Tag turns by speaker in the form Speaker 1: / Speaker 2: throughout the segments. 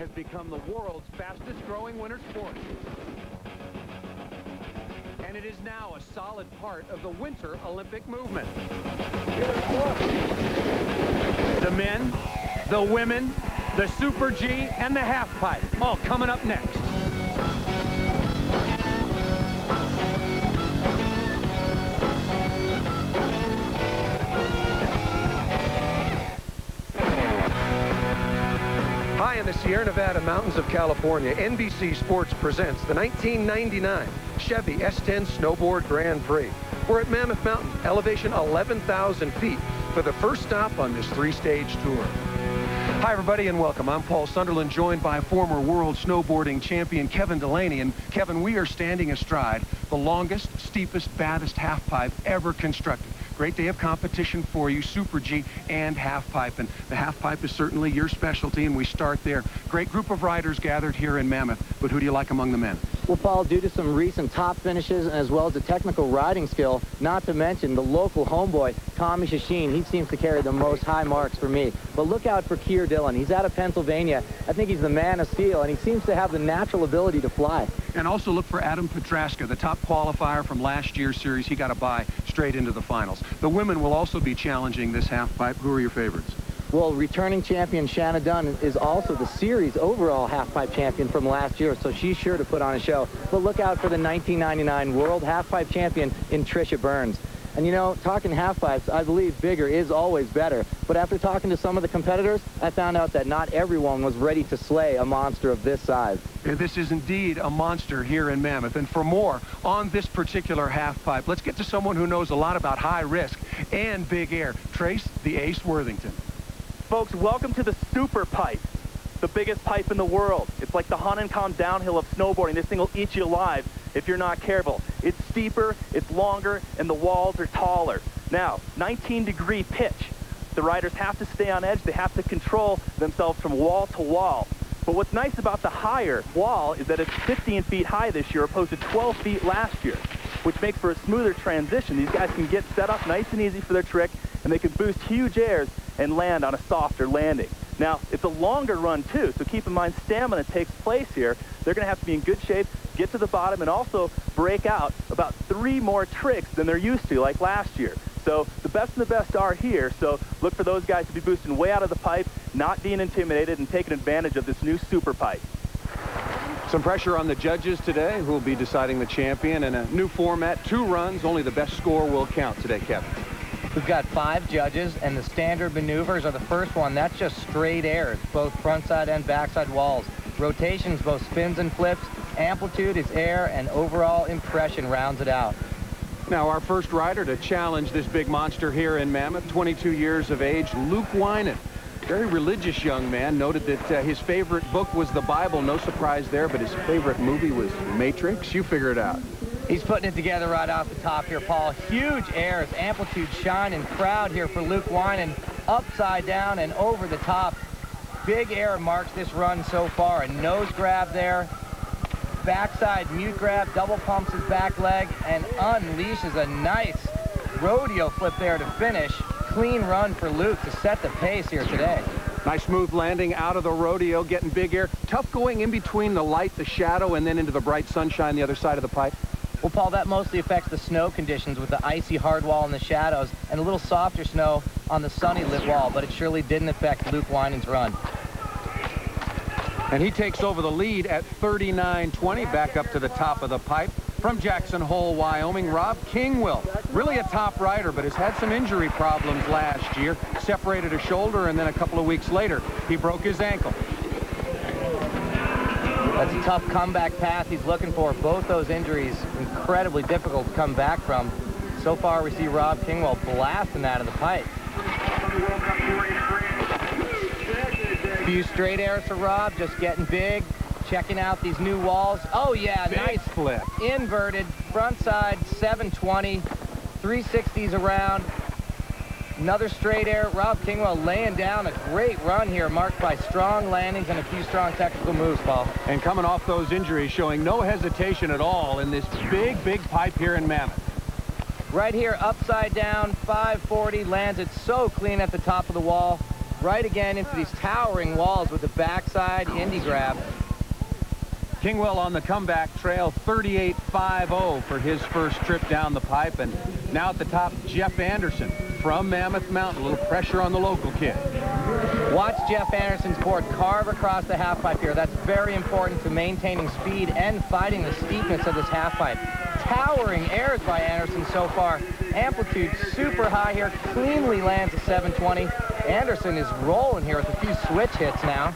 Speaker 1: has become the world's fastest-growing winter sport. And it is now a solid part of the Winter Olympic movement. The men, the women, the Super G, and the half pipe, all coming up next. High in the Sierra Nevada mountains of California, NBC Sports presents the 1999 Chevy S10 Snowboard Grand Prix. We're at Mammoth Mountain, elevation 11,000 feet, for the first stop on this three-stage tour. Hi, everybody, and welcome. I'm Paul Sunderland, joined by former world snowboarding champion Kevin Delaney. And Kevin, we are standing astride the longest, steepest, baddest half pipe ever constructed. Great day of competition for you, Super G and half pipe. And the half pipe is certainly your specialty, and we start there. Great group of riders gathered here in Mammoth, but who do you like among the men?
Speaker 2: Well, Paul, due to some recent top finishes as well as the technical riding skill, not to mention the local homeboy, Tommy Shasheen, he seems to carry the most high marks for me. But look out for Keir Dillon. He's out of Pennsylvania. I think he's the man of steel, and he seems to have the natural ability to fly.
Speaker 1: And also look for Adam Petraska, the top qualifier from last year's series. He got a bye straight into the finals. The women will also be challenging this half pipe. Who are your favorites?
Speaker 2: Well, returning champion Shanna Dunn is also the series overall half-pipe champion from last year, so she's sure to put on a show. But look out for the 1999 world half-pipe champion in Trisha Burns. And you know, talking half-pipes, I believe bigger is always better. But after talking to some of the competitors, I found out that not everyone was ready to slay a monster of this size.
Speaker 1: And this is indeed a monster here in Mammoth. And for more on this particular half pipe, let's get to someone who knows a lot about high risk and big air. Trace the Ace Worthington.
Speaker 3: Folks, welcome to the Super Pipe, the biggest pipe in the world. It's like the Hahnenkamm downhill of snowboarding. This thing will eat you alive if you're not careful. It's steeper, it's longer, and the walls are taller. Now, 19-degree pitch. The riders have to stay on edge. They have to control themselves from wall to wall. But what's nice about the higher wall is that it's 15 feet high this year opposed to 12 feet last year, which makes for a smoother transition. These guys can get set up nice and easy for their trick, and they can boost huge airs and land on a softer landing. Now, it's a longer run, too, so keep in mind stamina takes place here. They're going to have to be in good shape, get to the bottom, and also break out about 3 more tricks than they're used to, like last year. So the best of the best are here, so look for those guys to be boosting way out of the pipe, not being intimidated, and taking advantage of this new Super Pipe.
Speaker 1: Some pressure on the judges today, who will be deciding the champion in a new format. 2 runs, only the best score will count today, Kevin.
Speaker 2: We've got 5 judges, and the standard maneuvers are the first one. That's just straight airs, both frontside and backside walls. Rotations, both spins and flips. Amplitude is air, and overall impression rounds it out.
Speaker 1: Now, our first rider to challenge this big monster here in Mammoth, 22 years of age, Luke Winan. Very religious young man, noted that his favorite book was the Bible. No surprise there, but his favorite movie was Matrix. You figure it out.
Speaker 2: He's putting it together right off the top here, Paul. Huge airs, amplitude, shine, and crowd here for Luke Winan. Upside down and over the top. Big air marks this run so far. A nose grab there. Backside mute grab, double pumps his back leg, and unleashes a nice rodeo flip there to finish. Clean run for Luke to set the pace here today.
Speaker 1: Nice smooth landing out of the rodeo, getting big air. Tough going in between the light, the shadow, and then into the bright sunshine the other side of the pipe.
Speaker 2: Well, Paul, that mostly affects the snow conditions with the icy hard wall in the shadows and a little softer snow on the sunny lit wall, but it surely didn't affect Luke Winan's run.
Speaker 1: And he takes over the lead at 39.20, back up to the top of the pipe. From Jackson Hole, Wyoming, Rob Kingwill. Really a top rider, but has had some injury problems last year. Separated a shoulder, and then a couple of weeks later, he broke his ankle.
Speaker 2: That's a tough comeback path he's looking for. Both those injuries incredibly difficult to come back from. So far, we see Rob Kingwill blasting out of the pipe. Few straight airs for Rob, just getting big, checking out these new walls. Oh yeah,
Speaker 1: big
Speaker 2: nice
Speaker 1: flip.
Speaker 2: Inverted, front side, 720, 360s around. Another straight air. Rob Kingwill laying down a great run here, marked by strong landings and a few strong technical moves, Paul.
Speaker 1: And coming off those injuries, showing no hesitation at all in this big pipe here in Mammoth.
Speaker 2: Right here, upside down, 540, lands it so clean at the top of the wall. right again into these towering walls with the backside Indy grab.
Speaker 4: Kingwell on the comeback trail, 38.50 for his first trip down the pipe. And now at the top, Jeff Anderson from Mammoth Mountain. A little pressure on the local kid.
Speaker 2: Watch Jeff Anderson's board carve across the half pipe here. That's very important to maintaining speed and fighting the steepness of this half pipe. Towering airs by Anderson so far. Amplitude super high here. Cleanly lands a 720. Anderson is rolling here with a few switch hits now.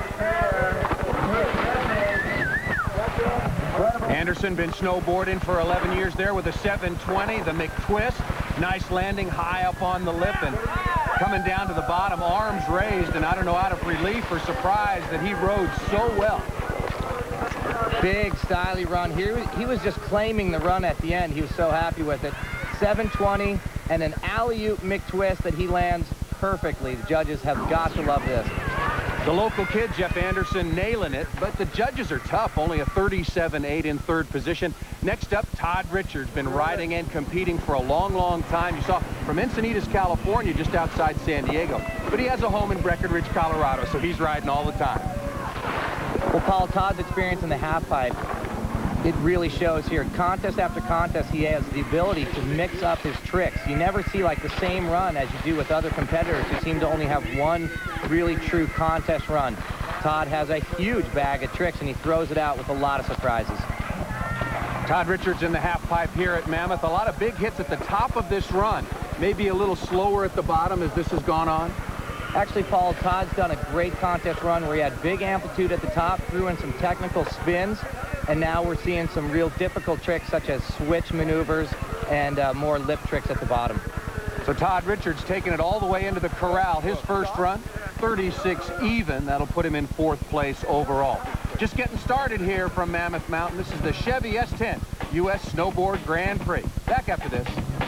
Speaker 4: Anderson been snowboarding for 11 years there with a 720, the McTwist. Nice landing high up on the lip and coming down to the bottom, arms raised, and I don't know out of relief or surprise that he rode so well.
Speaker 2: Big styly run here. He was just claiming the run at the end. He was so happy with it. 720 and an alley-oop McTwist that he lands perfectly. The judges have got to love this.
Speaker 4: The local kid, Jeff Anderson, nailing it, but the judges are tough. Only a 37.8 in third position. Next up, Todd Richards, been riding and competing for a long, long time. You saw from Encinitas, California, just outside San Diego. But he has a home in Breckenridge, Colorado, so he's riding all the time.
Speaker 2: Well, Paul, Todd's experience in the half pipe, it really shows here. Contest after contest, he has the ability to mix up his tricks. You never see like the same run as you do with other competitors who seem to only have one really true contest run. Todd has a huge bag of tricks, and he throws it out with a lot of surprises.
Speaker 4: Todd Richards in the half pipe here at Mammoth. A lot of big hits at the top of this run. Maybe a little slower at the bottom as this has gone on.
Speaker 2: Actually, Paul, Todd's done a great contest run where he had big amplitude at the top, threw in some technical spins, and now we're seeing some real difficult tricks such as switch maneuvers and more lip tricks at the bottom.
Speaker 4: So Todd Richards taking it all the way into the corral. His first run, 36 even. That'll put him in fourth place overall. Just getting started here from Mammoth Mountain. This is the Chevy S10 U.S. Snowboard Grand Prix. Back after this.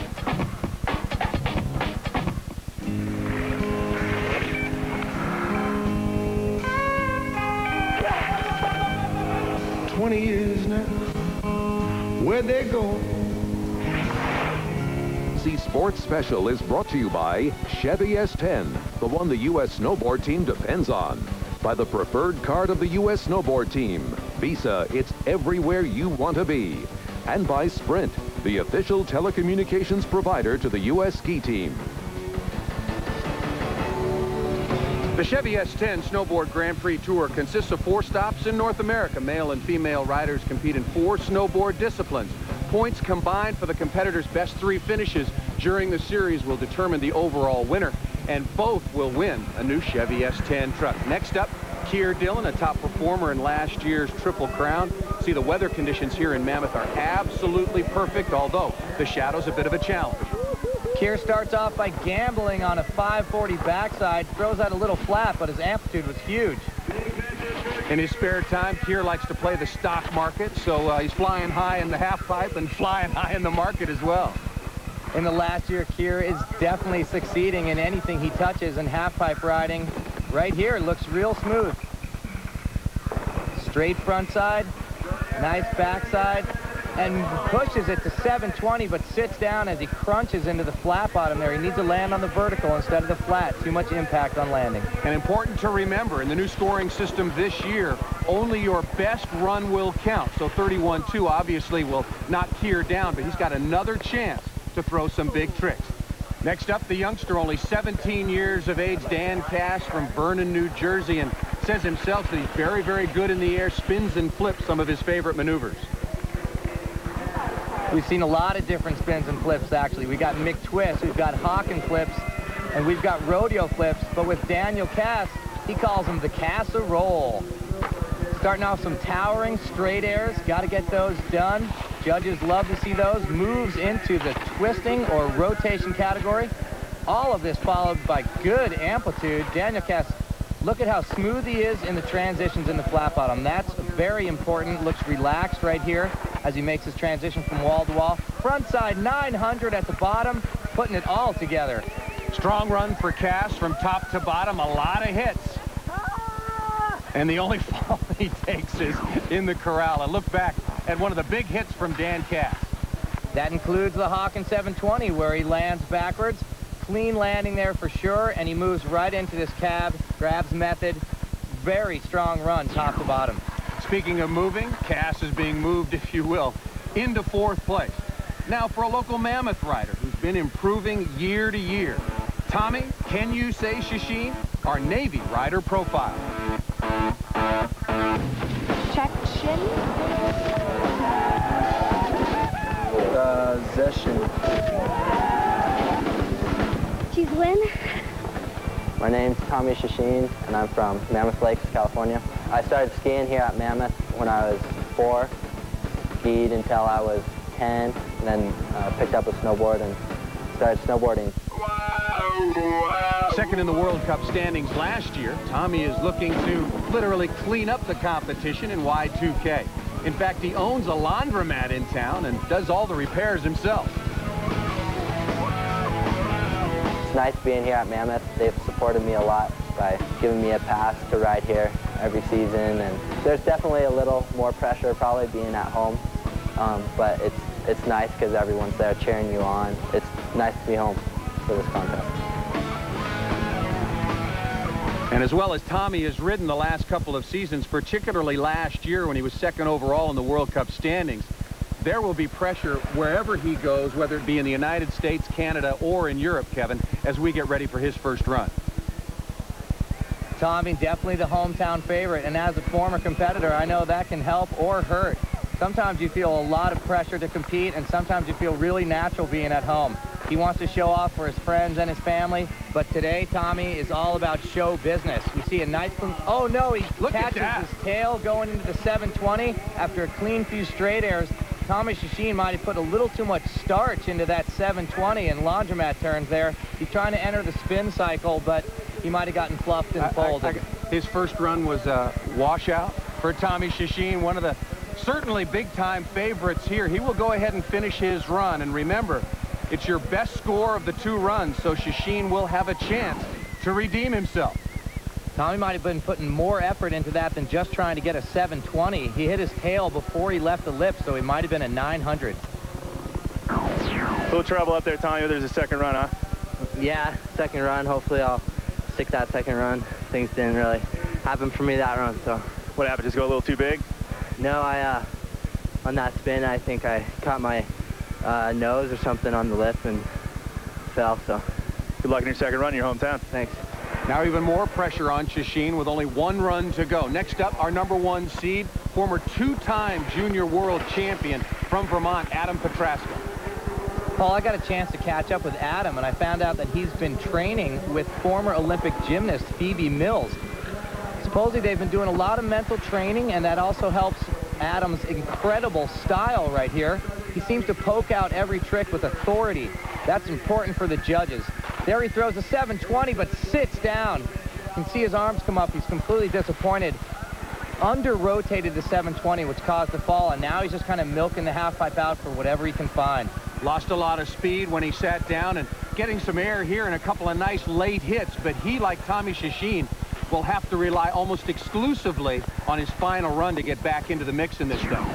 Speaker 5: Years now, where they go.
Speaker 6: The Sports Special is brought to you by Chevy S10, the one the U.S. Snowboard Team depends on. By the preferred card of the U.S. Snowboard Team, Visa, it's everywhere you want to be. And by Sprint, the official telecommunications provider to the U.S. Ski Team.
Speaker 4: The Chevy S10 Snowboard Grand Prix Tour consists of 4 stops in North America. Male and female riders compete in 4 snowboard disciplines. Points combined for the competitors' best 3 finishes during the series will determine the overall winner, and both will win a new Chevy S10 truck. Next up, Keir Dillon, a top performer in last year's Triple Crown. See, the weather conditions here in Mammoth are absolutely perfect, although the shadow's a bit of a challenge.
Speaker 2: Keir starts off by gambling on a 540 backside, throws out a little flat, but his amplitude was huge.
Speaker 4: In his spare time, Keir likes to play the stock market, so he's flying high in the half pipe and flying high in the market as well.
Speaker 2: In the last year, Keir is definitely succeeding in anything he touches, and half pipe riding right here looks real smooth. Straight front side, nice backside, and pushes it to 720, but sits down as he crunches into the flat bottom there. He needs to land on the vertical instead of the flat. Too much impact on landing.
Speaker 4: And important to remember, in the new scoring system this year, only your best run will count. So 31-2 obviously will knock Keir down, but he's got another chance to throw some big tricks. Next up, the youngster, only 17 years of age, Dan Cass from Vernon, New Jersey, and says himself that he's very, very good in the air, spins and flips some of his favorite maneuvers.
Speaker 2: We've seen a lot of different spins and flips, actually. We've got McTwist, we've got Hawken flips, and we've got rodeo flips. But with Daniel Cass, he calls them the casserole. Starting off some towering straight airs. Got to get those done. Judges love to see those. Moves into the twisting or rotation category. All of this followed by good amplitude. Daniel Cass, look at how smooth he is in the transitions in the flat bottom. That's very important. Looks relaxed right here as he makes his transition from wall to wall. Front side 900 at the bottom, putting it all together.
Speaker 4: Strong run for Cass from top to bottom, a lot of hits. And the only fall he takes is in the corral. And look back at one of the big hits from Dan Cass.
Speaker 2: That includes the Hawken 720 where he lands backwards, clean landing there for sure, and he moves right into this cab, grabs method. Very strong run, top to bottom.
Speaker 4: Speaking of moving, Cass is being moved, if you will, into 4th place. Now for a local Mammoth rider who's been improving year to year. Tommy, can you say Shashin? Our Navy rider profile.
Speaker 7: Chechen.
Speaker 8: Zeshin.
Speaker 7: Cheeselin.
Speaker 8: My name's Tommy Shashin, and I'm from Mammoth Lakes, California. I started skiing here at Mammoth when I was 4, skied until I was 10, and then picked up a snowboard and started snowboarding.
Speaker 4: Second in the World Cup standings last year, Tommy is looking to literally clean up the competition in Y2K. In fact, he owns a laundromat in town and does all the repairs himself.
Speaker 8: It's nice being here at Mammoth. They've supported me a lot by giving me a pass to ride here every season, and there's definitely a little more pressure probably being at home, but it's nice because everyone's there cheering you on. It's nice to be home for this contest.
Speaker 4: And as well as Tommy has ridden the last couple of seasons, particularly last year when he was 2nd overall in the World Cup standings, there will be pressure wherever he goes, whether it be in the United States, Canada, or in Europe, Kevin, as we get ready for his first run.
Speaker 2: Tommy, definitely the hometown favorite, and as a former competitor, I know that can help or hurt. Sometimes you feel a lot of pressure to compete, and sometimes you feel really natural being at home. He wants to show off for his friends and his family, but today Tommy is all about show business. You see a nice, oh no, he catches his tail going into the 720 after a clean few straight airs. Tommy Shashin might have put a little too much starch into that 720 and laundromat turns there. He's trying to enter the spin cycle, but he might have gotten fluffed and folded.
Speaker 4: His first run was a washout for Tommy Shashin, one of the certainly big-time favorites here. He will go ahead and finish his run, and remember, it's your best score of the 2 runs, so Shashin will have a chance to redeem himself.
Speaker 2: Tommy might have been putting more effort into that than just trying to get a 720. He hit his tail before he left the lip, so he might have been a 900.
Speaker 3: A little trouble up there, Tommy. There's a 2nd run, huh?
Speaker 8: Yeah, 2nd run. Hopefully I'll stick that 2nd run. Things didn't really happen for me that run, so.
Speaker 3: What happened? Just go a little too big?
Speaker 8: No, on that spin, I think I caught my nose or something on the lip and fell, so.
Speaker 3: Good luck in your 2nd run in your hometown.
Speaker 8: Thanks.
Speaker 4: Now even more pressure on Shashin with only 1 run to go. Next up, our #1 seed, former 2-time junior world champion from Vermont, Adam Petraska.
Speaker 2: Paul, I got a chance to catch up with Adam, and I found out that he's been training with former Olympic gymnast Phoebe Mills. Supposedly they've been doing a lot of mental training, and that also helps Adam's incredible style right here. He seems to poke out every trick with authority. That's important for the judges. There he throws a 720, but sits down. You can see his arms come up. He's completely disappointed. Under-rotated the 720, which caused the fall, and now he's just kind of milking the half pipe out for whatever he can find.
Speaker 4: Lost a lot of speed when he sat down and getting some air here and a couple of nice late hits, but he, like Tommy Shashin, will have to rely almost exclusively on his final run to get back into the mix in this thing.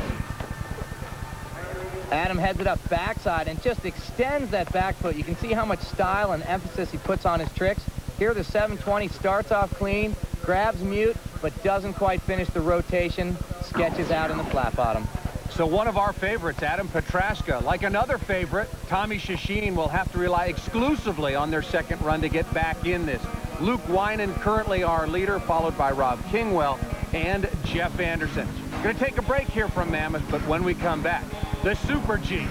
Speaker 2: Adam heads it up backside and just extends that back foot. You can see how much style and emphasis he puts on his tricks. Here the 720 starts off clean, grabs mute, but doesn't quite finish the rotation, sketches out in the flat bottom.
Speaker 4: So one of our favorites, Adam Petraska, like another favorite, Tommy Shashin, will have to rely exclusively on their 2nd run to get back in this. Luke Winan currently our leader, followed by Rob Kingwell and Jeff Anderson. Going to take a break here from Mammoth, but when we come back, the Super G.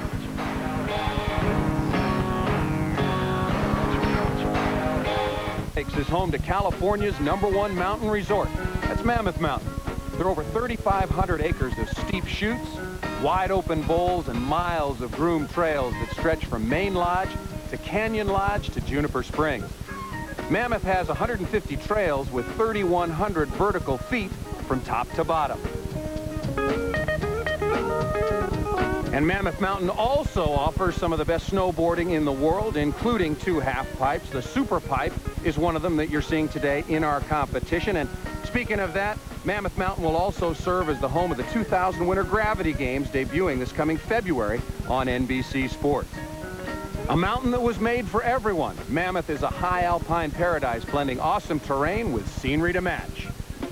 Speaker 4: Takes us home to California's #1 mountain resort. That's Mammoth Mountain. There are over 3,500 acres of steep chutes, wide open bowls, and miles of groomed trails that stretch from Main Lodge to Canyon Lodge to Juniper Springs. Mammoth has 150 trails with 3,100 vertical feet from top to bottom. And Mammoth Mountain also offers some of the best snowboarding in the world, including 2 half pipes. The Super Pipe is one of them that you're seeing today in our competition. And speaking of that, Mammoth Mountain will also serve as the home of the 2000 Winter Gravity Games, debuting this coming February on NBC Sports. A mountain that was made for everyone. Mammoth is a high alpine paradise, blending awesome terrain with scenery to match.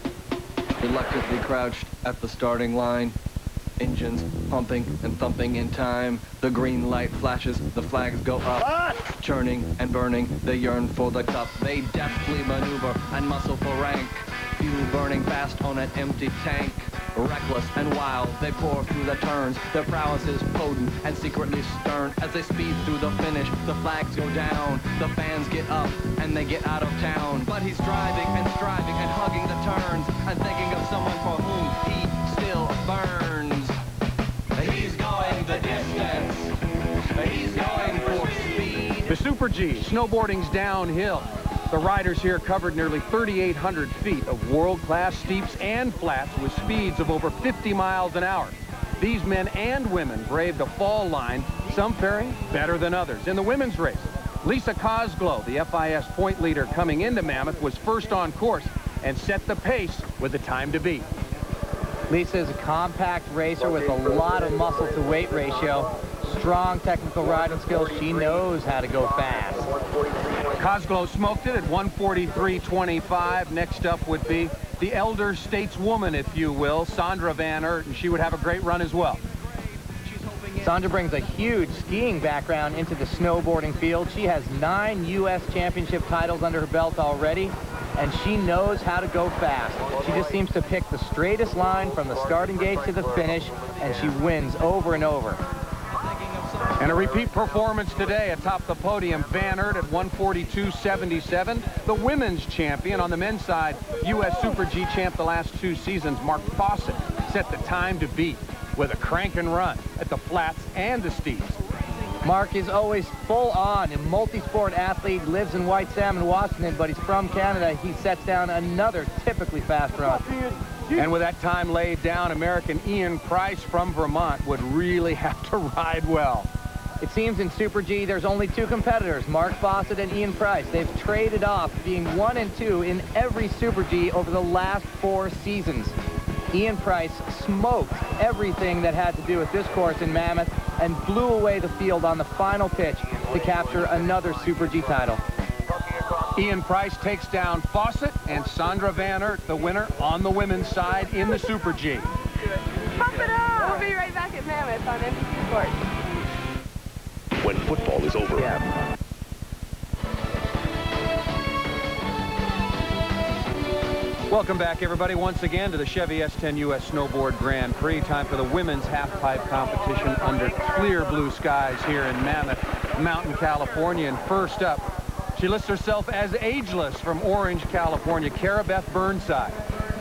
Speaker 9: Reluctantly crouched at the starting line. Engines pumping and thumping in time. The green light flashes, the flags go up. Churning and burning, they yearn for the cup. They deftly maneuver and muscle for rank. Fuel burning fast on an empty tank. Reckless and wild, they pour through the turns. Their prowess is potent and secretly stern. As they speed through the finish, the flags go down. The fans get up and they get out of town. But he's striving and hugging the turns and thinking of someone for whom he still burns. He's going the distance. He's going for speed.
Speaker 4: The Super G, snowboarding's downhill. The riders here covered nearly 3,800 feet of world-class steeps and flats with speeds of over 50 miles an hour. These men and women braved a fall line, some faring better than others. In the women's race, Lisa Cosglow, the FIS point leader coming into Mammoth, was first on course and set the pace with the time to beat.
Speaker 2: Lisa is a compact racer with a lot of muscle to weight ratio. Strong technical riding skills. She knows how to go fast.
Speaker 4: Cosglow smoked it at 1:43.25. Next up would be the elder stateswoman, if you will, Sandra Van Aert, and she would have a great run as well.
Speaker 2: Sandra brings a huge skiing background into the snowboarding field. She has 9 U.S. championship titles under her belt already, and she knows how to go fast. She just seems to pick the straightest line from the starting gate to the finish, and she wins over and over.
Speaker 4: And a repeat performance today atop the podium, Van Aert at 1:42.77. The women's champion on the men's side, U.S. Super G champ the last 2 seasons, Mark Fawcett, set the time to beat with a crank and run at the flats and the steeps.
Speaker 2: Mark is always full on, a multi-sport athlete, lives in White Salmon, Washington, but he's from Canada. He sets down another typically fast run.
Speaker 4: And with that time laid down, American Ian Price from Vermont would really have to ride well.
Speaker 2: It seems in Super G there's only 2 competitors, Mark Fawcett and Ian Price. They've traded off being 1 and 2 in every Super G over the last 4 seasons. Ian Price smoked everything that had to do with this course in Mammoth and blew away the field on the final pitch to capture another Super G title.
Speaker 4: Ian Price takes down Fawcett and Sandra Van Aert, the winner on the women's side in the Super G.
Speaker 7: Pump it up! We'll be right back at Mammoth on NBC Sports.
Speaker 6: When football is over.
Speaker 2: Yeah.
Speaker 4: Welcome back, everybody, once again to the Chevy S10 U.S. Snowboard Grand Prix. Time for the women's half-pipe competition under clear blue skies here in Mammoth Mountain, California. And first up, she lists herself as ageless from Orange, California, Cara Beth Burnside.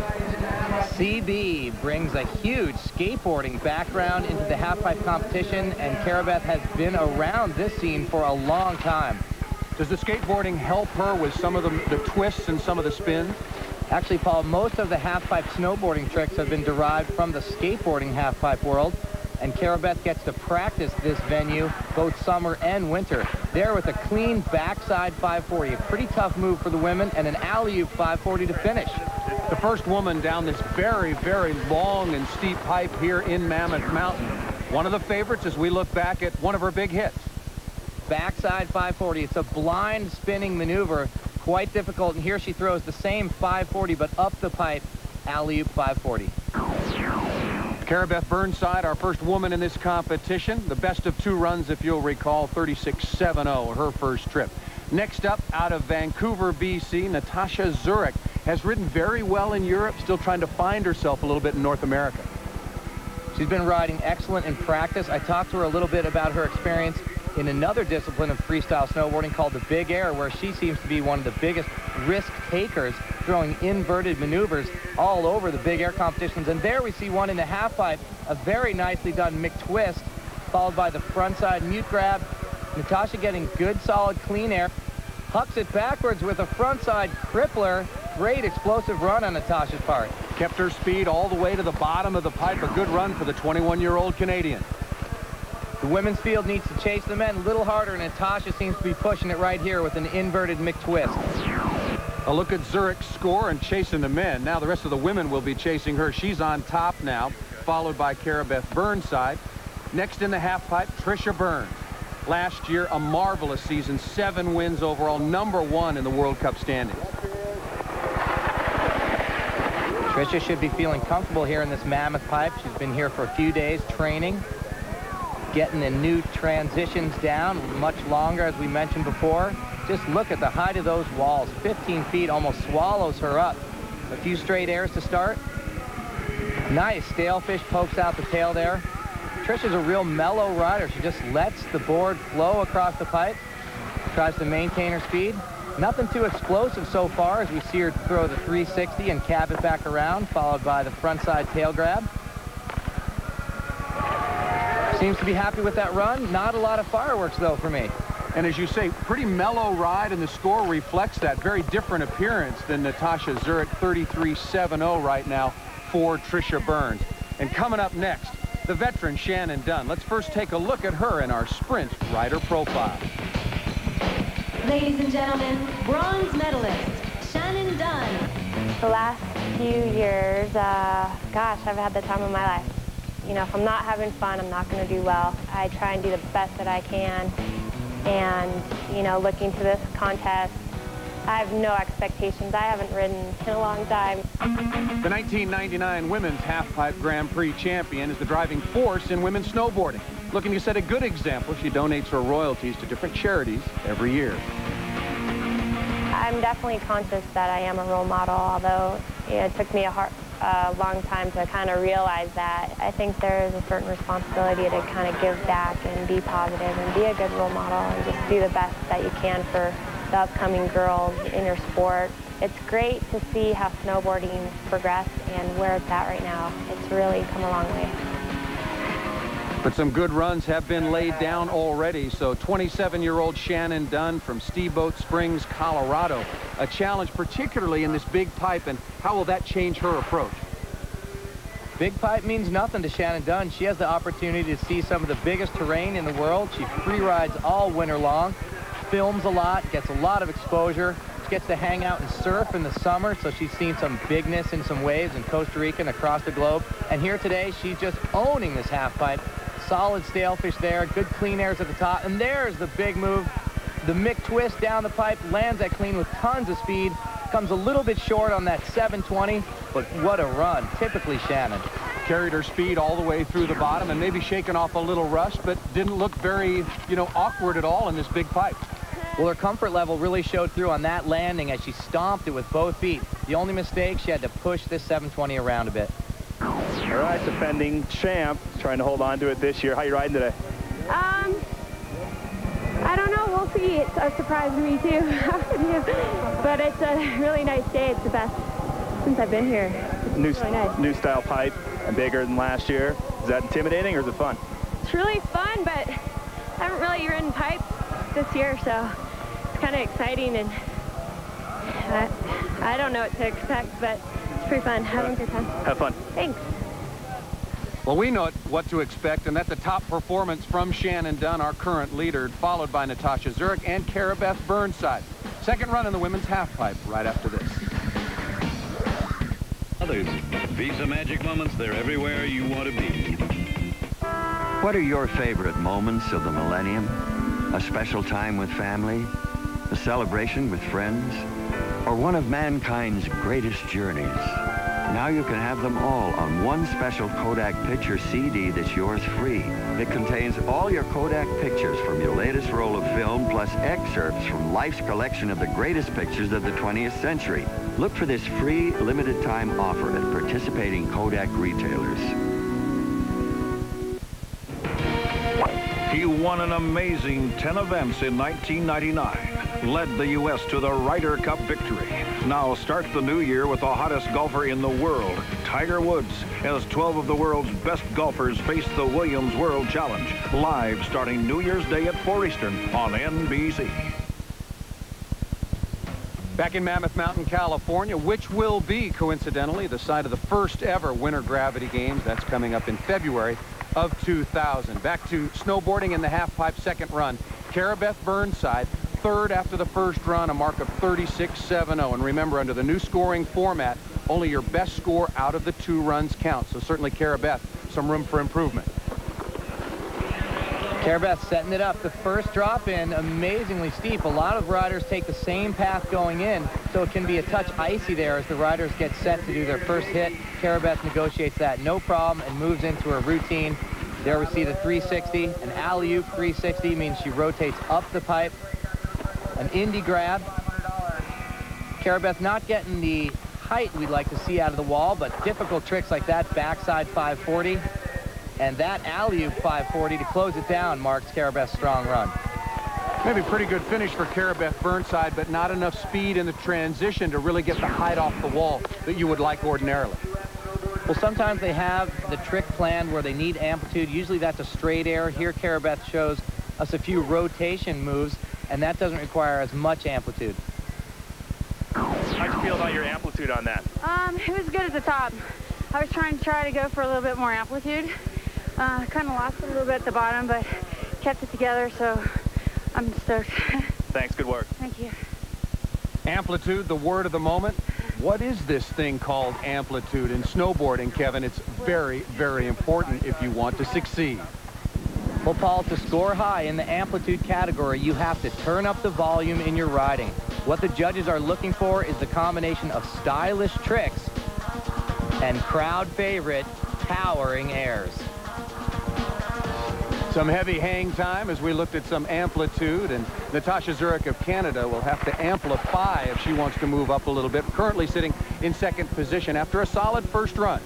Speaker 2: CB brings a huge skateboarding background into the half-pipe competition, and Cara Beth has been around this scene for a long time.
Speaker 4: Does the skateboarding help her with some of the twists and some of the spins?
Speaker 2: Actually, Paul, most of the half-pipe snowboarding tricks have been derived from the skateboarding half-pipe world, and Cara Beth gets to practice this venue both summer and winter. There with a clean backside 540, a pretty tough move for the women, and an alley-oop 540 to finish.
Speaker 4: The first woman down this very, very long and steep pipe here in Mammoth Mountain. One of the favorites as we look back at one of her big hits.
Speaker 2: Backside 540. It's a blind spinning maneuver, quite difficult, and here she throws the same 540 but up the pipe, alley-oop 540.
Speaker 4: Cara Beth Burnside, our first woman in this competition. The best of 2 runs, if you'll recall, 36.70 her first trip. Next up, out of Vancouver, BC, Natasha Zurich has ridden very well in Europe, still trying to find herself a little bit in North America.
Speaker 2: She's been riding excellent in practice. I talked to her a little bit about her experience in another discipline of freestyle snowboarding called the Big Air, where she seems to be one of the biggest risk takers, throwing inverted maneuvers all over the Big Air competitions. And there we see one in the half pipe, a very nicely done McTwist, followed by the frontside mute grab. Natasha getting good solid clean air, hucks it backwards with a frontside crippler. Great explosive run on Natasha's part.
Speaker 4: Kept her speed all the way to the bottom of the pipe. A good run for the 21-year-old Canadian.
Speaker 2: The women's field needs to chase the men a little harder, and Natasha seems to be pushing it right here with an inverted McTwist.
Speaker 4: A look at Zurich's score and chasing the men. Now the rest of the women will be chasing her. She's on top now, followed by Cara Beth Burnside. Next in the half pipe, Trisha Burns. Last year, a marvelous season, 7 wins overall, #1 in the World Cup standings.
Speaker 2: Tricia should be feeling comfortable here in this Mammoth pipe. She's been here for a few days training, getting the new transitions down much longer, as we mentioned before. Just look at the height of those walls. 15 feet almost swallows her up. A few straight airs to start. Nice. Stalefish pokes out the tail there. Tricia's a real mellow rider. She just lets the board flow across the pipe. Tries to maintain her speed. Nothing too explosive so far as we see her throw the 360 and cab it back around, followed by the front side tail grab. Seems to be happy with that run. Not a lot of fireworks, though, for me.
Speaker 4: And as you say, pretty mellow ride, and the score reflects that. Very different appearance than Natasha Zurich, 33.70 right now for Tricia Burns. And coming up next, the veteran Shannon Dunn. Let's first take a look at her in our sprint rider profile.
Speaker 10: Ladies and gentlemen, bronze medalist, Shannon Dunn.
Speaker 7: The last few years, gosh, I've had the time of my life. You know, if I'm not having fun, I'm not going to do well. I try and do the best that I can. And, you know, looking to this contest, I have no expectations. I haven't ridden in a long time.
Speaker 4: The 1999 Women's Halfpipe Grand Prix champion is the driving force in women's snowboarding. Looking to set a good example, she donates her royalties to different charities every year.
Speaker 7: I'm definitely conscious that I am a role model, although it took me a long time to kind of realize that. I think there is a certain responsibility to kind of give back and be positive and be a good role model and just do the best that you can for the upcoming girls in your sport. It's great to see how snowboarding progressed and where it's at right now. It's really come a long way.
Speaker 4: But some good runs have been laid down already. So 27-year-old Shannon Dunn from Steamboat Springs, Colorado. A challenge particularly in this big pipe, and how will that change her approach?
Speaker 2: Big pipe means nothing to Shannon Dunn. She has the opportunity to see some of the biggest terrain in the world. She free rides all winter long, films a lot, gets a lot of exposure. She gets to hang out and surf in the summer, so she's seen some bigness in some waves in Costa Rica and across the globe. And here today, she's just owning this half pipe. Solid stalefish there, good clean airs at the top, and there's the big move. The Mick twist down the pipe, lands that clean with tons of speed, comes a little bit short on that 720, but what a run, typically Shannon.
Speaker 4: Carried her speed all the way through the bottom and maybe shaken off a little rust, but didn't look very, awkward at all in this big pipe.
Speaker 2: Well, her comfort level really showed through on that landing as she stomped it with both feet. The only mistake, she had to push this 720 around a bit.
Speaker 3: All right, defending champ, trying to hold on to it this year. How you riding today?
Speaker 7: I don't know. We'll see. It's surprised me too. But it's a really nice day. It's the best since I've been here. It's really nice.
Speaker 3: New style pipe and bigger than last year. Is that intimidating or is it fun?
Speaker 7: It's really fun, but I haven't really ridden pipe this year, so it's kind of exciting, and I don't know what to expect, but it's pretty fun. Having a good time.
Speaker 3: Have fun.
Speaker 7: Thanks.
Speaker 4: Well, we know what to expect, and that's a top performance from Shannon Dunn, our current leader, followed by Natasha Zurich and Cara-Beth Burnside. Second run in the women's halfpipe right after this.
Speaker 11: Others, Visa Magic Moments, they're everywhere you want to be.
Speaker 12: What are your favorite moments of the millennium? A special time with family? A celebration with friends? Or one of mankind's greatest journeys? Now you can have them all on one special Kodak Picture CD that's yours free. It contains all your Kodak pictures from your latest roll of film, plus excerpts from life's collection of the greatest pictures of the 20th century. Look for this free, limited-time offer at participating Kodak retailers.
Speaker 11: He won an amazing 10 events in 1999, led the U.S. to the Ryder Cup victory. Now start the new year with the hottest golfer in the world, Tiger Woods, as 12 of the world's best golfers face the Williams World Challenge, live starting New Year's Day at 4 Eastern on NBC.
Speaker 4: Back in Mammoth Mountain, California, which will be, coincidentally, the site of the first ever Winter Gravity Games. That's coming up in February of 2000. Back to snowboarding in the halfpipe second run. Cara-Beth Burnside, third after the first run, a mark of 36.70. And remember, under the new scoring format, only your best score out of the 2 runs counts. So certainly Cara-Beth, some room for improvement.
Speaker 2: Carabeth setting it up. The first drop in, amazingly steep. A lot of riders take the same path going in, so it can be a touch icy there as the riders get set to do their first hit. Carabeth negotiates that no problem and moves into her routine. There we see the 360. An alley-oop 360 means she rotates up the pipe. An Indy grab. Carabeth not getting the height we'd like to see out of the wall, but difficult tricks like that backside 540. And that alley-oop 540 to close it down marks Carabeth's strong run.
Speaker 4: Maybe pretty good finish for Carabeth Burnside, but not enough speed in the transition to really get the height off the wall that you would like ordinarily.
Speaker 2: Well, sometimes they have the trick planned where they need amplitude. Usually that's a straight air. Here Carabeth shows us a few rotation moves, and that doesn't require as much amplitude.
Speaker 3: How'd you feel about your amplitude on that?
Speaker 13: It was good at the top. I was trying to go for a little bit more amplitude. Kind of lost a little bit at the bottom, but kept it together, so I'm stoked.
Speaker 3: Thanks, good work.
Speaker 13: Thank you.
Speaker 4: Amplitude, the word of the moment. What is this thing called amplitude in snowboarding, Kevin? It's very, very important if you want to succeed.
Speaker 2: Well, Paul, to score high in the amplitude category, you have to turn up the volume in your riding. What the judges are looking for is the combination of stylish tricks and crowd favorite towering airs.
Speaker 4: Some heavy hang time as we looked at some amplitude, and Natasha Zurich of Canada will have to amplify if she wants to move up a little bit. Currently sitting in second position after a solid first run.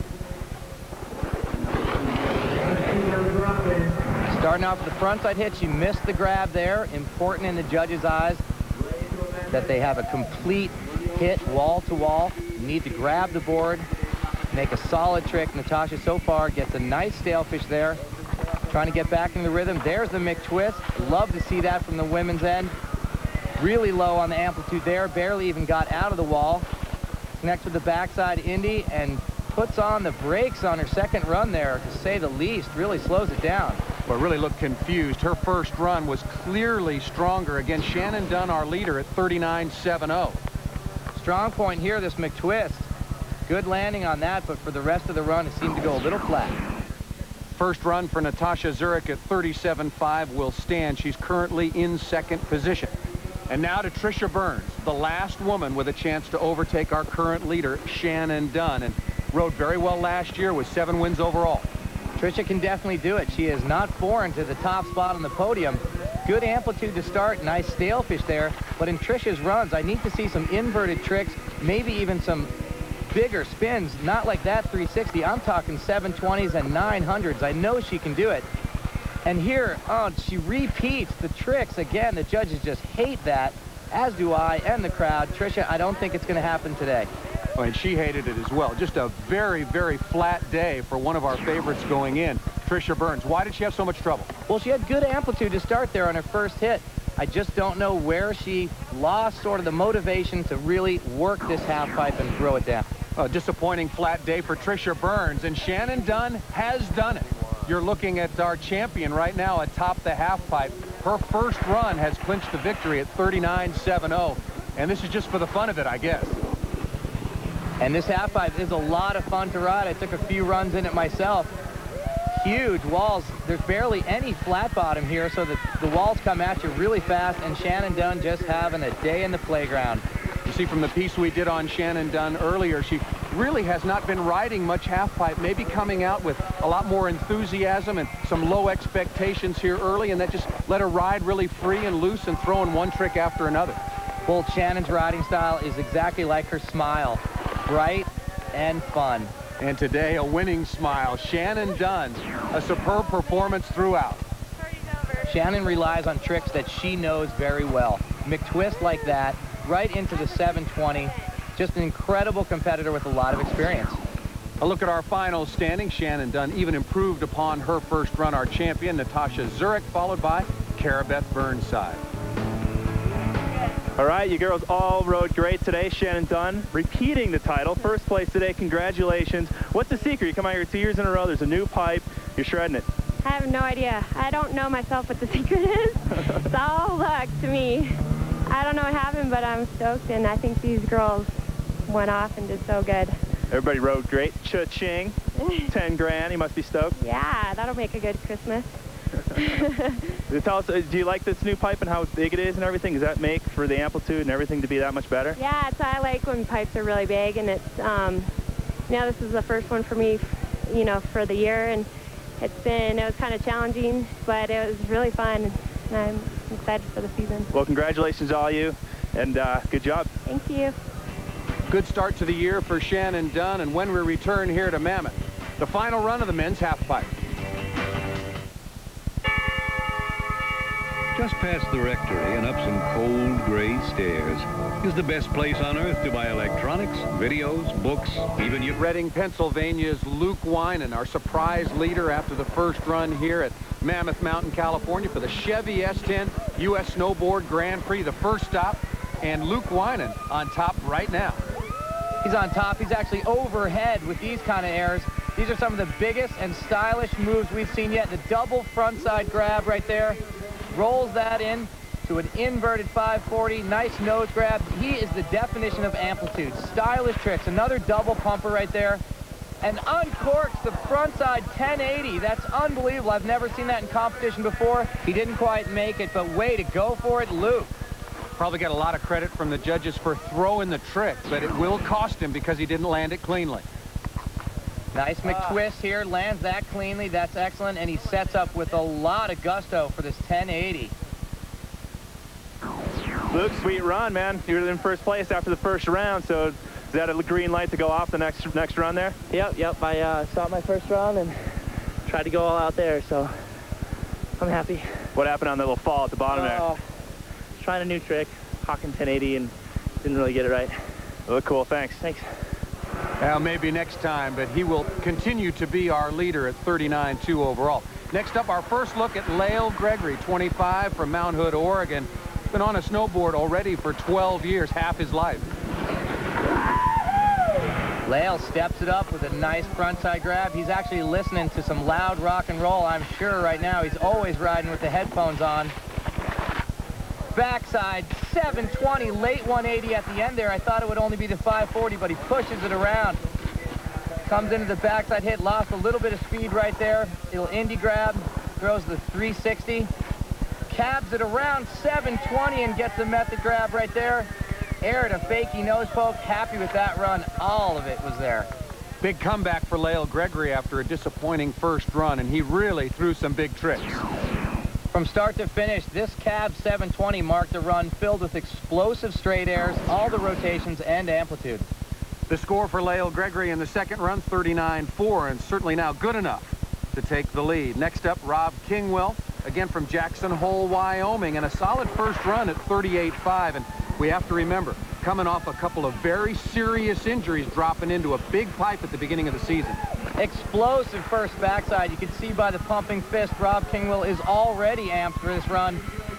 Speaker 2: Starting off with the frontside hit, she missed the grab there. Important in the judges' eyes that they have a complete hit wall to wall. You need to grab the board, make a solid trick. Natasha so far gets a nice stalefish there. Trying to get back in the rhythm. There's the McTwist. Love to see that from the women's end. Really low on the amplitude there. Barely even got out of the wall. Connects with the backside Indy and puts on the brakes on her second run there, to say the least. Really slows it down.
Speaker 4: But really looked confused. Her first run was clearly stronger. Again, Shannon Dunn, our leader, at 39.70.
Speaker 2: Strong point here, this McTwist. Good landing on that, but for the rest of the run, it seemed to go a little flat.
Speaker 4: First run for Natasha Zurich at 37.5 will stand. She's currently in second position. And now to Trisha Burns, the last woman with a chance to overtake our current leader, Shannon Dunn, and rode very well last year with 7 wins overall.
Speaker 2: Trisha can definitely do it. She is not foreign to the top spot on the podium. Good amplitude to start, nice stalefish there. But in Trisha's runs, I need to see some inverted tricks, maybe even some bigger spins, not like that 360. I'm talking 720s and 900s. I know she can do it. And here, oh, she repeats the tricks again. The judges just hate that, as do I and the crowd. Trisha, I don't think it's going to happen today.
Speaker 4: Oh, and she hated it as well. Just a very, very flat day for one of our favorites going in, Trisha Burns. Why did she have so much trouble?
Speaker 2: Well, she had good amplitude to start there on her first hit. I just don't know where she lost sort of the motivation to really work this half pipe and throw it down.
Speaker 4: A disappointing flat day for Trisha Burns, and Shannon Dunn has done it. You're looking at our champion right now atop the half pipe. Her first run has clinched the victory at 39.70, and this is just for the fun of it, I guess.
Speaker 2: And this half pipe is a lot of fun to ride. I took a few runs in it myself. Huge walls. There's barely any flat bottom here, so the walls come at you really fast, and Shannon Dunn just having a day in the playground.
Speaker 4: You see from the piece we did on Shannon Dunn earlier, she really has not been riding much half pipe, maybe coming out with a lot more enthusiasm and some low expectations here early, and that just let her ride really free and loose and throwing one trick after another.
Speaker 2: Well, Shannon's riding style is exactly like her smile, bright and fun.
Speaker 4: And today, a winning smile. Shannon Dunn, a superb performance throughout.
Speaker 2: Shannon relies on tricks that she knows very well. McTwist like that, right into the 720. Just an incredible competitor with a lot of experience.
Speaker 4: A look at our final standing. Shannon Dunn even improved upon her first run. Our champion, Natasha Zurich, followed by Carabeth Burnside.
Speaker 3: All right, you girls all rode great today. Shannon Dunn repeating the title. First place today. Congratulations. What's the secret? You come out here 2 years in a row. There's a new pipe. You're shredding it.
Speaker 7: I have no idea. I don't know myself what the secret is. It's all luck to me. I don't know what happened, but I'm stoked, and I think these girls went off and did so good.
Speaker 3: Everybody rode great. Cha-ching. 10 grand. You must be stoked.
Speaker 7: Yeah, that'll make a good Christmas.
Speaker 3: Tell us, do you like this new pipe and how big it is and everything? Does that make for the amplitude and everything to be that much better?
Speaker 7: Yeah, I like when pipes are really big, and it's, this is the first one for me, for the year, and it was kind of challenging, but it was really fun, and I'm excited for the season.
Speaker 3: Well, congratulations to all you, and good job.
Speaker 7: Thank you.
Speaker 4: Good start to the year for Shannon Dunn, and when we return here to Mammoth, the final run of the men's half pipe.
Speaker 11: Just past the rectory and up some cold gray stairs is the best place on earth to buy electronics, videos, books, even you.
Speaker 4: Reading, Pennsylvania's Luke Winan, our surprise leader after the first run here at Mammoth Mountain, California for the Chevy S10 U.S. Snowboard Grand Prix, the first stop, and Luke Winan on top right now.
Speaker 2: He's on top. He's actually overhead with these kind of airs. These are some of the biggest and stylish moves we've seen yet. The double frontside grab right there. Rolls that in to an inverted 540. Nice nose grab. He is the definition of amplitude. Stylish tricks. Another double pumper right there. And uncorks the frontside 1080. That's unbelievable. I've never seen that in competition before. He didn't quite make it, but way to go for it, Luke.
Speaker 4: Probably got a lot of credit from the judges for throwing the trick, but it will cost him because he didn't land it cleanly.
Speaker 2: Nice McTwist here, lands that cleanly. That's excellent, and he sets up with a lot of gusto for this 1080.
Speaker 3: Luke, sweet run, man. You were in first place after the first round, so is that a green light to go off the next run there?
Speaker 14: Yep. I stopped my first run and tried to go all out there, so I'm happy.
Speaker 3: What happened on the little fall at the bottom there?
Speaker 14: Trying a new trick, Hawking 1080, and didn't really get it right.
Speaker 3: You look cool, thanks.
Speaker 14: Thanks.
Speaker 4: Well, maybe next time, but he will continue to be our leader at 39.2 overall. Next up, our first look at Lael Gregory, 25, from Mount Hood, Oregon. Been on a snowboard already for 12 years, half his life.
Speaker 2: Lael steps it up with a nice frontside grab. He's actually listening to some loud rock and roll, I'm sure, right now. He's always riding with the headphones on. Backside 720, late 180 at the end there. I thought it would only be the 540, but he pushes it around. Comes into the backside hit, lost a little bit of speed right there. Little indie grab, throws the 360. Cabs it around 720 and gets the method grab right there. Aired a fakey nose poke, happy with that run. All of it was there.
Speaker 4: Big comeback for Lael Gregory after a disappointing first run, and he really threw some big tricks.
Speaker 2: From start to finish, this cab 720 marked a run filled with explosive straight airs, all the rotations and amplitude.
Speaker 4: The score for Lael Gregory in the second run, 39.4, and certainly now good enough to take the lead. Next up, Rob Kingwell, again from Jackson Hole, Wyoming, and a solid first run at 38.5. And we have to remember, coming off a couple of very serious injuries, dropping into a big pipe at the beginning of the season.
Speaker 2: Explosive first backside. You can see by the pumping fist, Rob Kingwell is already amped for this run.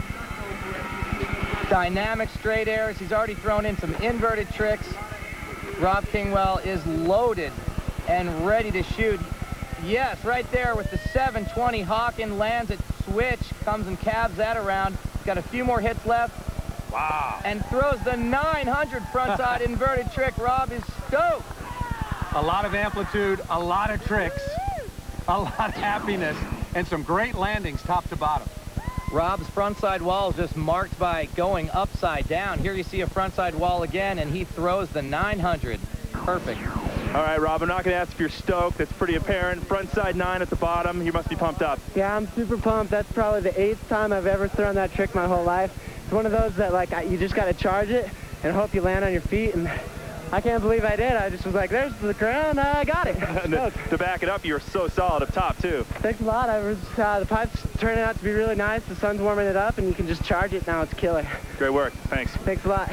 Speaker 2: Dynamic straight airs. He's already thrown in some inverted tricks. Rob Kingwell is loaded and ready to shoot. Yes, right there with the 720. Hawken lands it, switch, comes and cabs that around. He's got a few more hits left.
Speaker 4: Wow.
Speaker 2: And throws the 900 frontside inverted trick. Rob is stoked.
Speaker 4: A lot of amplitude, a lot of tricks, a lot of happiness, and some great landings top to bottom.
Speaker 2: Rob's frontside wall is just marked by going upside down. Here you see a frontside wall again, and he throws the 900. Perfect.
Speaker 3: All right, Rob, I'm not going to ask if you're stoked. That's pretty apparent. Frontside 9 at the bottom. You must be pumped up.
Speaker 14: Yeah, I'm super pumped. That's probably the 8th time I've ever thrown that trick my whole life. It's one of those that, like, you just got to charge it and hope you land on your feet, and I can't believe I did. I just was like, there's the crown, I got it.
Speaker 3: To back it up, you were so solid up top, too.
Speaker 14: Thanks a lot. The pipe's turning out to be really nice. The sun's warming it up, and you can just charge it now. It's killer.
Speaker 3: Great work. Thanks.
Speaker 14: Thanks a lot.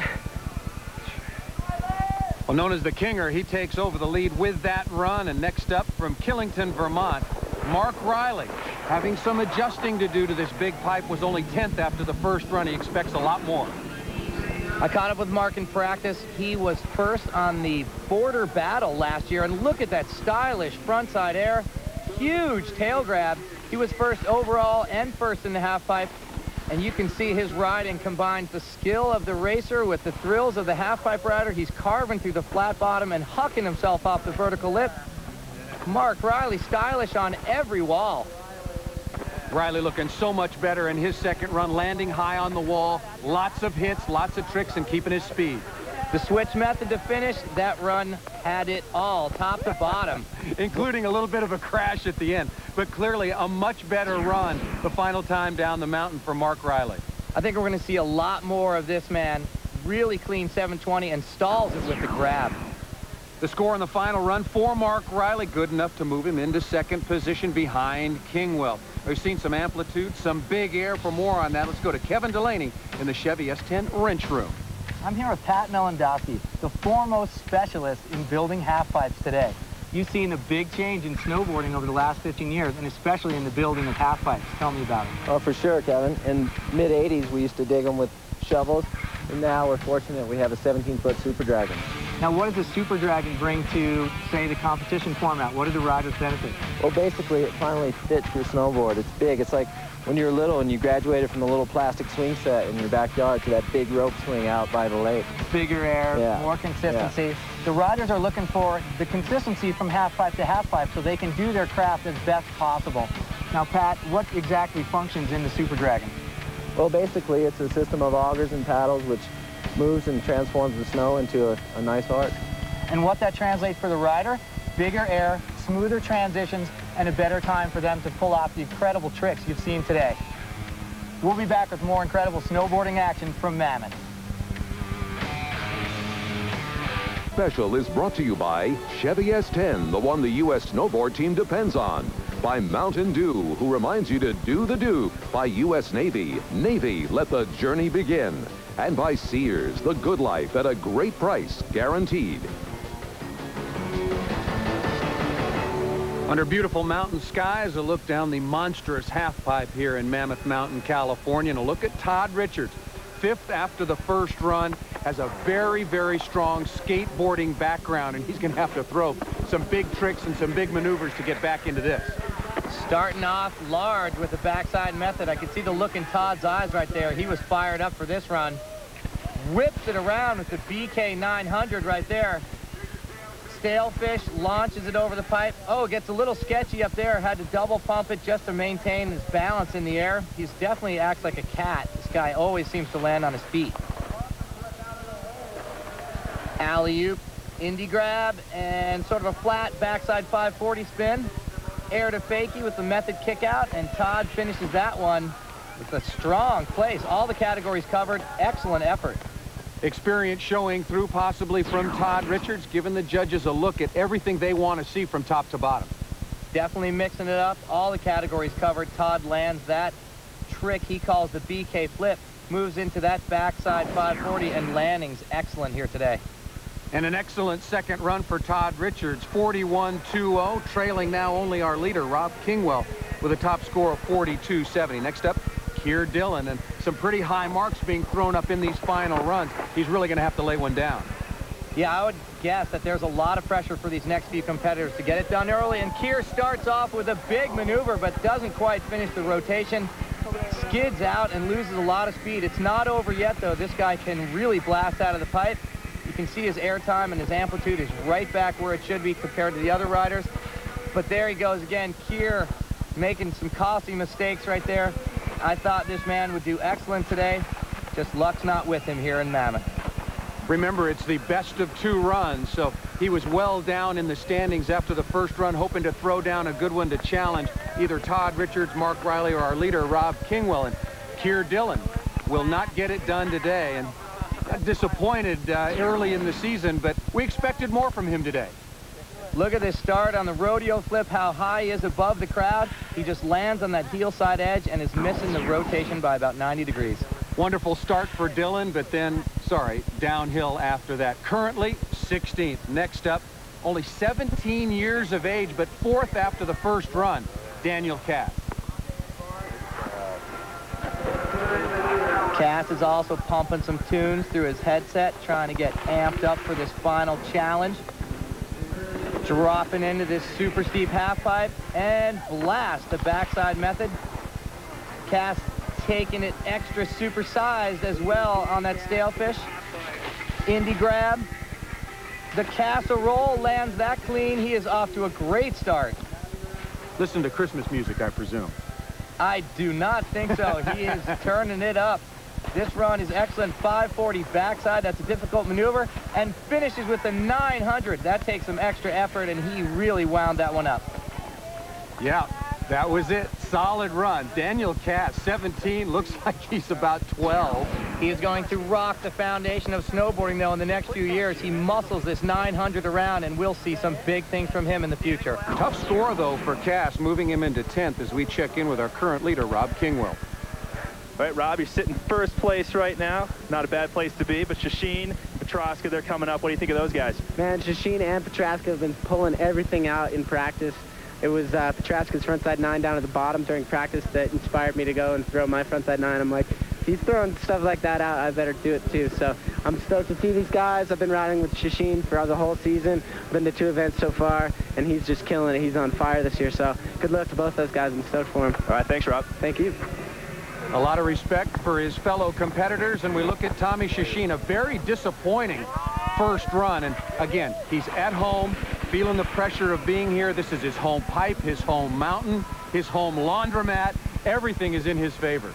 Speaker 4: Well, known as the Kinger, he takes over the lead with that run. And next up from Killington, Vermont, Mark Riley. Having some adjusting to do to this big pipe, was only 10th after the first run. He expects a lot more.
Speaker 2: I caught up with Mark in practice. He was first on the border battle last year, and look at that stylish frontside air. Huge tail grab. He was first overall and first in the half pipe, and you can see his riding combines the skill of the racer with the thrills of the half pipe rider. He's carving through the flat bottom and hucking himself off the vertical lip. Mark Riley stylish on every wall.
Speaker 4: Riley looking so much better in his second run, landing high on the wall. Lots of hits, lots of tricks, and keeping his speed.
Speaker 2: The switch method to finish, that run had it all, top to bottom.
Speaker 4: Including a little bit of a crash at the end, but clearly a much better run the final time down the mountain for Mark Riley.
Speaker 2: I think we're going to see a lot more of this man. Really clean 720 and stalls it with the grab.
Speaker 4: The score on the final run for Mark Riley, good enough to move him into second position behind Kingwell. We've seen some amplitude, some big air. For more on that, let's go to Kevin Delaney in the Chevy S10 wrench room.
Speaker 2: I'm here with Pat Melendowski, the foremost specialist in building half-pipes today. You've seen a big change in snowboarding over the last 15 years, and especially in the building of half-pipes. Tell me about it.
Speaker 8: Oh, for sure, Kevin. In mid-'80s, we used to dig them with shovels, and now we're fortunate we have a 17-foot Super Dragon.
Speaker 2: Now, what does the Super Dragon bring to, say, the competition format? What do the riders benefit?
Speaker 8: Well, basically, it finally fits your snowboard. It's big. It's like when you were little and you graduated from the little plastic swing set in your backyard to that big rope swing out by the lake.
Speaker 2: Bigger air,
Speaker 8: yeah.
Speaker 2: More consistency.
Speaker 8: Yeah.
Speaker 2: The riders are looking for the consistency from half-pipe to half-pipe so they can do their craft as best possible. Now, Pat, what exactly functions in the Super Dragon?
Speaker 8: Well, basically, it's a system of augers and paddles which moves and transforms the snow into a nice arc.
Speaker 2: And what that translates for the rider, bigger air, smoother transitions, and a better time for them to pull off the incredible tricks you've seen today. We'll be back with more incredible snowboarding action from Mammoth.
Speaker 6: Special is brought to you by Chevy S10, the one the U.S. snowboard team depends on. By Mountain Dew, who reminds you to do the do. By U.S. Navy. Navy, let the journey begin. And by Sears, the good life at a great price, guaranteed.
Speaker 4: Under beautiful mountain skies, a look down the monstrous half-pipe here in Mammoth Mountain, California. And a look at Todd Richards, fifth after the first run, has a very, very strong skateboarding background, and he's going to have to throw some big tricks and some big maneuvers to get back into this.
Speaker 2: Starting off large with the backside method. I could see the look in Todd's eyes right there. He was fired up for this run. Whips it around with the BK 900 right there. Stalefish launches it over the pipe. Oh, it gets a little sketchy up there. Had to double pump it just to maintain his balance in the air. He's definitely acts like a cat. This guy always seems to land on his feet. Alley-oop, indie grab, and sort of a flat backside 540 spin. Air to fakie with the method kick out, and Todd finishes that one with a strong place. All the categories covered. Excellent effort.
Speaker 4: Experience showing through possibly from Todd Richards, giving the judges a look at everything they want to see from top to bottom.
Speaker 2: Definitely mixing it up. All the categories covered. Todd lands that trick he calls the BK flip. Moves into that backside 540, and landing's excellent here today.
Speaker 4: And an excellent second run for Todd Richards, 41.20, trailing now only our leader, Rob Kingwell, with a top score of 42.70. Next up, Keir Dillon, and some pretty high marks being thrown up in these final runs. He's really going to have to lay one down.
Speaker 2: Yeah, I would guess that there's a lot of pressure for these next few competitors to get it done early, and Keir starts off with a big maneuver, but doesn't quite finish the rotation. Skids out and loses a lot of speed. It's not over yet, though. This guy can really blast out of the pipe. You can see his air time and his amplitude is right back where it should be compared to the other riders. But there he goes again. Keir making some costly mistakes right there. I thought this man would do excellent today. Just luck's not with him here in Mammoth.
Speaker 4: Remember, it's the best of two runs, so he was well down in the standings after the first run, hoping to throw down a good one to challenge either Todd Richards, Mark Riley, or our leader, Rob Kingwell. And Keir Dillon will not get it done today. And disappointed early in the season, but we expected more from him today.
Speaker 2: Look at this start on the rodeo flip, how high he is above the crowd. He just lands on that heel side edge and is missing the rotation by about 90 degrees.
Speaker 4: Wonderful start for Dillon, but then, downhill after that. Currently 16th. Next up, only 17 years of age, but fourth after the first run, Daniel Cass.
Speaker 2: Cass is also pumping some tunes through his headset, trying to get amped up for this final challenge. Dropping into this super steep half pipe and blast the backside method. Cass taking it extra supersized as well on that stalefish. Indie grab. The casserole lands that clean. He is off to a great start.
Speaker 4: Listen to Christmas music, I presume.
Speaker 2: I do not think so. He is turning it up. This run is excellent. 540 backside. That's a difficult maneuver. And finishes with the 900. That takes some extra effort, and he really wound that one up.
Speaker 4: Yeah, that was it. Solid run. Daniel Cass, 17, looks like he's about 12.
Speaker 2: He is going to rock the foundation of snowboarding, though, in the next few years. He muscles this 900 around, and we'll see some big things from him in the future.
Speaker 4: Tough score, though, for Cass, moving him into 10th as we check in with our current leader, Rob Kingwell.
Speaker 3: All right, Rob, you're sitting first place right now. Not a bad place to be, but Shashin, Petraska, they're coming up. What do you think of those guys?
Speaker 14: Man, Shashin and Petraska have been pulling everything out in practice. It was Petraska's frontside 9 down at the bottom during practice that inspired me to go and throw my frontside 9. I'm like, if he's throwing stuff like that out, I better do it too. So I'm stoked to see these guys. I've been riding with Shashin for the whole season. Been to 2 events so far, and he's just killing it. He's on fire this year, so good luck to both those guys. I'm stoked for him.
Speaker 3: All right, thanks, Rob.
Speaker 14: Thank you.
Speaker 4: A lot of respect for his fellow competitors, and we look at Tommy Shashin, a very disappointing first run. And again, he's at home, feeling the pressure of being here. This is his home pipe, his home mountain, his home laundromat. Everything is in his favor.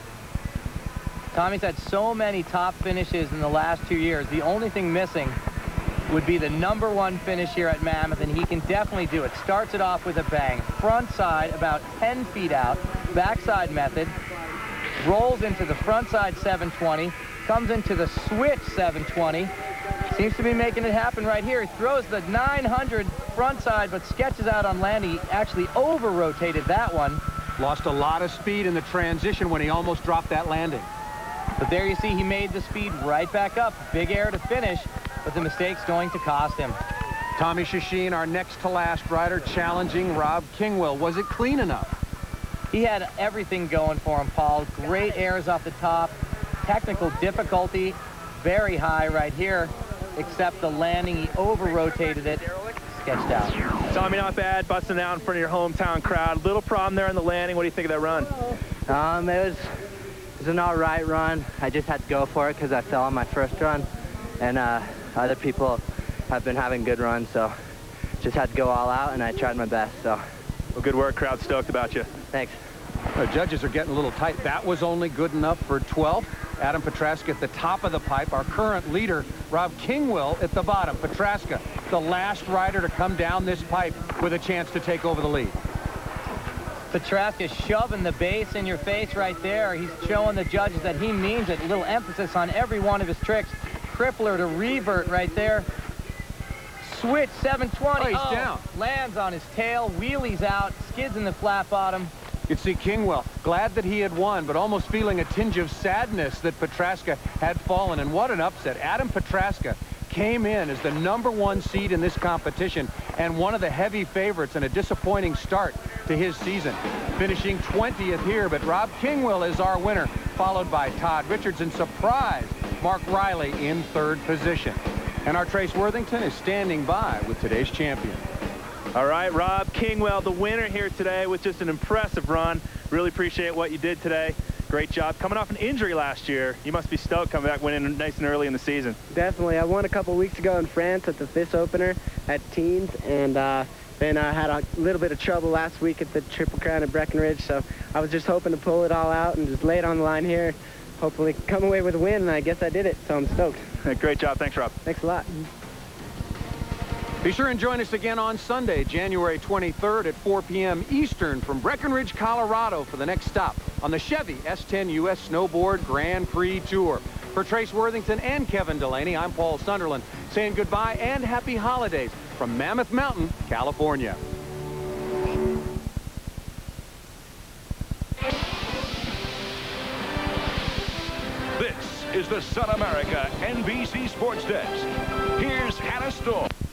Speaker 2: Tommy's had so many top finishes in the last 2 years. The only thing missing would be the #1 finish here at Mammoth, and he can definitely do it. Starts it off with a bang. Front side about 10 feet out. Backside method. Rolls into the front side 720. Comes into the switch 720. Seems to be making it happen right here. He throws the 900 front side, but sketches out on landing. He actually over-rotated that one.
Speaker 4: Lost a lot of speed in the transition when he almost dropped that landing.
Speaker 2: But there you see he made the speed right back up. Big air to finish, but the mistake's going to cost him.
Speaker 4: Tommy Shashin, our next to last rider, challenging Rob Kingwell. Was it clean enough?
Speaker 2: He had everything going for him, Paul. Great airs off the top. Technical difficulty very high right here, except the landing. He over-rotated it. Sketched out.
Speaker 3: Tommy, not bad. Busting out in front of your hometown crowd. Little problem there in the landing. What do you think of that run?
Speaker 8: It was an all right run. I just had to go for it because I fell on my first run. And other people have been having good runs, so just had to go all out, and I tried my best. So,
Speaker 3: well, good work. Crowd stoked about you.
Speaker 8: Thanks.
Speaker 4: The judges are getting a little tight. That was only good enough for 12th. Adam Petraska at the top of the pipe. Our current leader, Rob Kingwell, at the bottom. Petraska, the last rider to come down this pipe with a chance to take over the lead.
Speaker 2: Petraska shoving the base in your face right there. He's showing the judges that he means it. A little emphasis on every one of his tricks. Crippler to revert right there. Switch 720.
Speaker 4: Oh, he's down.
Speaker 2: Lands on his tail, wheelies out, skids in the flat bottom.
Speaker 4: You see Kingwell, glad that he had won, but almost feeling a tinge of sadness that Petraska had fallen. And what an upset. Adam Petraska came in as the #1 seed in this competition and one of the heavy favorites, and a disappointing start to his season. Finishing 20th here, but Rob Kingwell is our winner, followed by Todd Richards, and surprise, Mark Riley in 3rd position. And our Trace Worthington is standing by with today's champion.
Speaker 3: All right, Rob Kingwell, the winner here today with just an impressive run. Really appreciate what you did today. Great job. Coming off an injury last year, you must be stoked coming back winning nice and early in the season.
Speaker 14: Definitely. I won a couple weeks ago in France at the FIS opener at Teens, and then I had a little bit of trouble last week at the Triple Crown at Breckenridge, so I was just hoping to pull it all out and just lay it on the line here. Hopefully come away with a win, and I guess I did it, so I'm stoked.
Speaker 3: Great job. Thanks, Rob.
Speaker 14: Thanks a lot.
Speaker 4: Be sure and join us again on Sunday, January 23rd at 4 p.m. Eastern from Breckenridge, Colorado for the next stop on the Chevy S10 U.S. Snowboard Grand Prix Tour. For Trace Worthington and Kevin Delaney, I'm Paul Sunderland, saying goodbye and happy holidays from Mammoth Mountain, California.
Speaker 11: This is the Sun America NBC Sports Desk. Here's Hannah Storm.